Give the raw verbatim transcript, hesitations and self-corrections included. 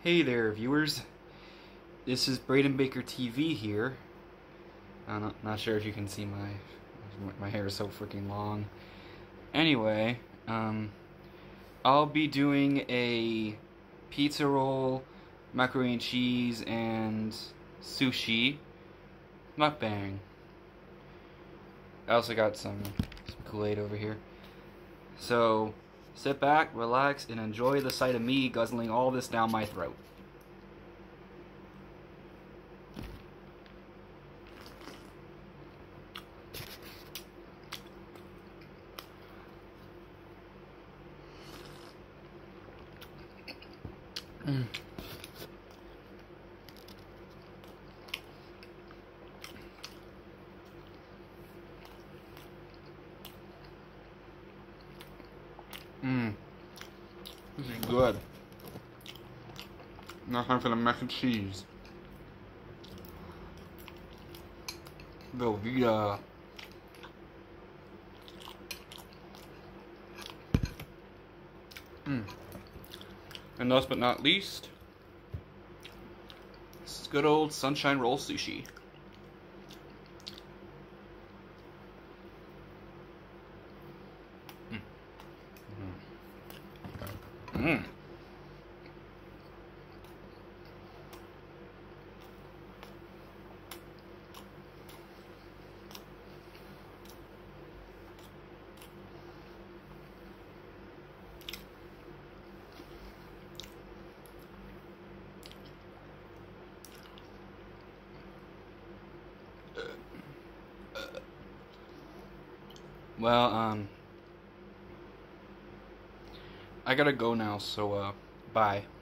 Hey there, viewers. This is Braden Baker T V here. I'm not, not sure if you can see my my hair is so freaking long. Anyway, um, I'll be doing a pizza roll, macaroni and cheese, and sushi mukbang. I also got some, some Kool-Aid over here. So, sit back, relax, and enjoy the sight of me guzzling all this down my throat. Mm. Mmm. This is good. Now time for the mac and cheese. Velveeta. Mmm. And last but not least, this is good old sunshine roll sushi. Mmm. Well, um, I gotta go now, so, uh, bye.